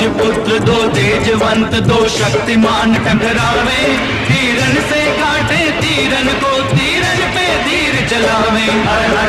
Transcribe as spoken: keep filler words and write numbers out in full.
राजपुत्र दो तेजवंत दो शक्तिमान टकरावे, तीरन से काटे तीरन को तीरन पे तीर चलावे। हर हर